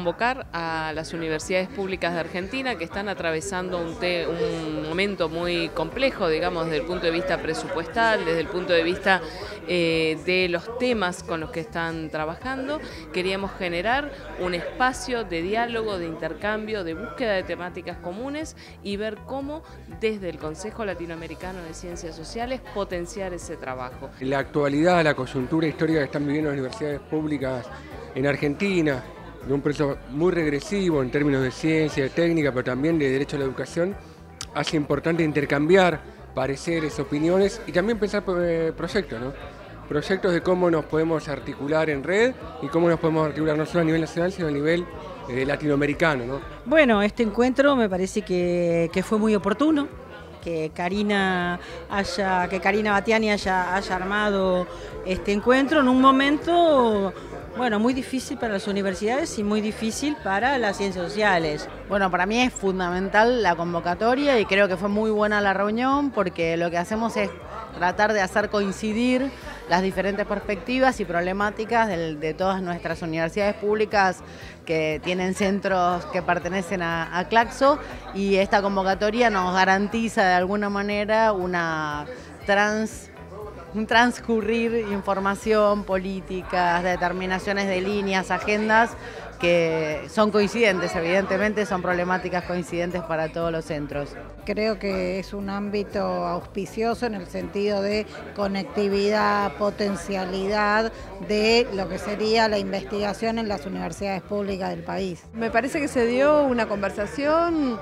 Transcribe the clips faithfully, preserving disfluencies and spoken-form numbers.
convocar a las universidades públicas de Argentina que están atravesando un, te, un momento muy complejo, digamos, desde el punto de vista presupuestal, desde el punto de vista eh, de los temas con los que están trabajando. Queríamos generar un espacio de diálogo, de intercambio, de búsqueda de temáticas comunes y ver cómo desde el Consejo Latinoamericano de Ciencias Sociales potenciar ese trabajo. La actualidad, la coyuntura histórica que están viviendo las universidades públicas en Argentina, de un proceso muy regresivo en términos de ciencia, de técnica, pero también de derecho a la educación, hace importante intercambiar pareceres, opiniones y también pensar eh, proyectos, ¿no? Proyectos de cómo nos podemos articular en red y cómo nos podemos articular no solo a nivel nacional, sino a nivel eh, latinoamericano, ¿no? Bueno, este encuentro me parece que, que fue muy oportuno, que Karina haya, que Karina Batiani haya, haya armado este encuentro en un momento, bueno, muy difícil para las universidades y muy difícil para las ciencias sociales. Bueno, para mí es fundamental la convocatoria y creo que fue muy buena la reunión porque lo que hacemos es tratar de hacer coincidir las diferentes perspectivas y problemáticas de, de todas nuestras universidades públicas que tienen centros que pertenecen a, a Claxo, y esta convocatoria nos garantiza de alguna manera una trans, un transcurrir información, políticas, determinaciones de líneas, agendas que son coincidentes, evidentemente son problemáticas coincidentes para todos los centros. Creo que es un ámbito auspicioso en el sentido de conectividad, potencialidad de lo que sería la investigación en las universidades públicas del país. Me parece que se dio una conversación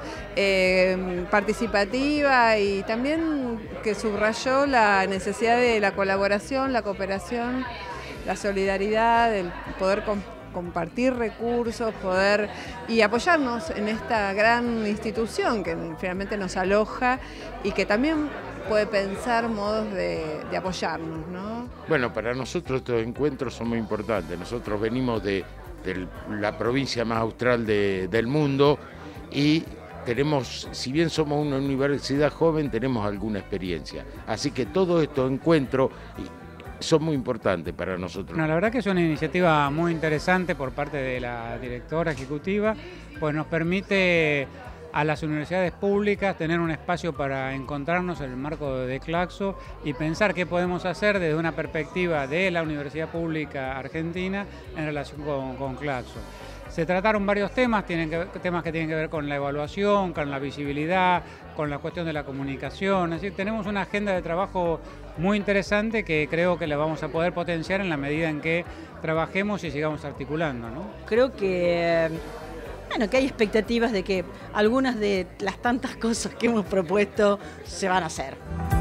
eh, participativa y también que subrayó la necesidad de la colaboración, la cooperación, la solidaridad, el poder compartir compartir recursos, poder y apoyarnos en esta gran institución que finalmente nos aloja y que también puede pensar modos de, de apoyarnos, ¿no? Bueno, para nosotros estos encuentros son muy importantes. Nosotros venimos de, de la provincia más austral de, del mundo y tenemos, si bien somos una universidad joven, tenemos alguna experiencia. Así que todos estos encuentros son muy importantes para nosotros. No, la verdad que es una iniciativa muy interesante por parte de la directora ejecutiva, pues nos permite a las universidades públicas tener un espacio para encontrarnos en el marco de Claxo y pensar qué podemos hacer desde una perspectiva de la Universidad Pública Argentina en relación con, con Claxo. Se trataron varios temas, tienen que, temas que tienen que ver con la evaluación, con la visibilidad, con la cuestión de la comunicación. Es decir, tenemos una agenda de trabajo muy interesante que creo que la vamos a poder potenciar en la medida en que trabajemos y sigamos articulando, ¿no? Creo que, bueno, que hay expectativas de que algunas de las tantas cosas que hemos propuesto se van a hacer.